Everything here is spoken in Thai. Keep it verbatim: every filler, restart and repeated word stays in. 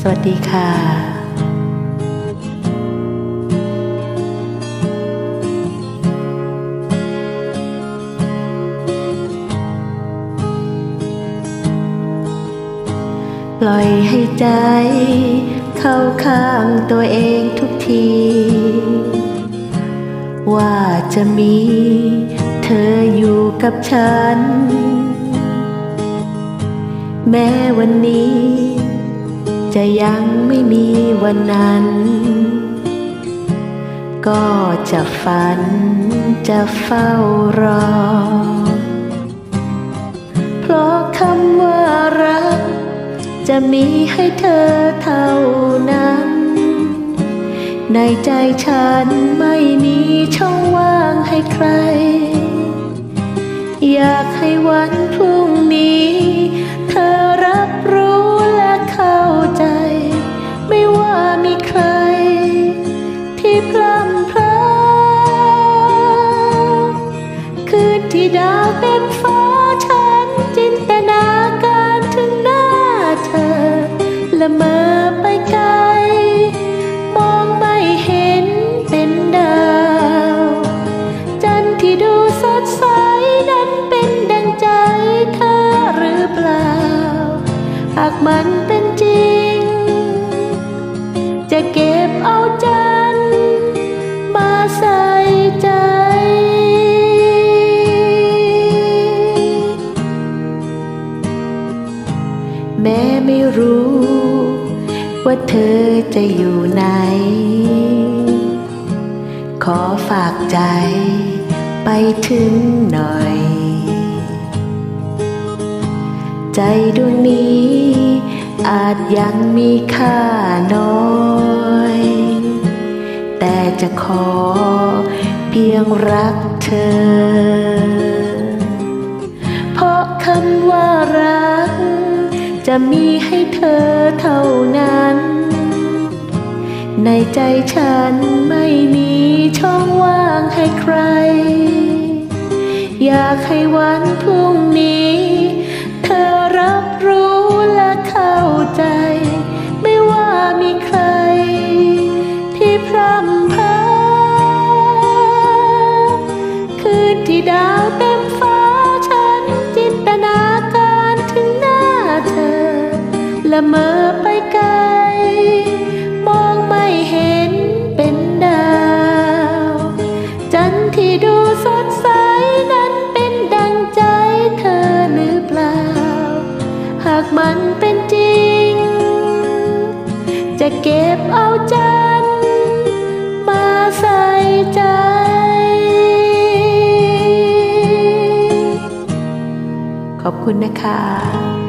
วัสดีค่ะปล่อยให้ใจเข้าข้างตัวเองทุกทีว่าจะมีเธออยู่กับฉันแม้วันนี้จะยังไม่มีวันนั้นก็จะฝันจะเฝ้ารอเพราะคำว่ารักจะมีให้เธอเท่านั้นในใจฉันไม่มีช่องว่างให้ใครอยากให้วันพรุ่งนี้เธอรับรู้และเข้าใจไม่ว่ามีใครที่พร่ำพร้าคืนที่ดาวเต็มฟ้าฉันจินตนาการถึงหน้าเธอละเมอไปไกลมองไม่เห็นเป็นดาวจันทร์ที่ดูสดใสนั้นเป็นดังใจเธอหรือเปล่าหากมันเป็นจริงจะเก็บเอาจันทร์มาใส่ใจแม้ไม่รู้ว่าเธอจะอยู่ไหนขอฝากใจไปถึงหน่อยใจดวงนี้อาจยังมีค่าน้อยแต่จะขอเพียงรักเธอเพราะคำว่ารักจะมีให้เธอเท่านั้นในใจฉันไม่มีช่องว่างให้ใครอยากให้วันพรุ่งนี้เธอรับรู้และเข้าใจไม่ว่ามีใครที่พร่ำเพ้อคืนที่ดาวเต็มฟ้าฉันจินตนาการถึงหน้าเธอละเมอไปไกลมองไม่เห็นเป็นดาวจันทร์ที่ดูสดใสนั้นเป็นดังใจเธอหรือเปล่าหากมันเป็นจริงจะเก็บเอาจันทร์มาใส่ใจขอบคุณนะคะ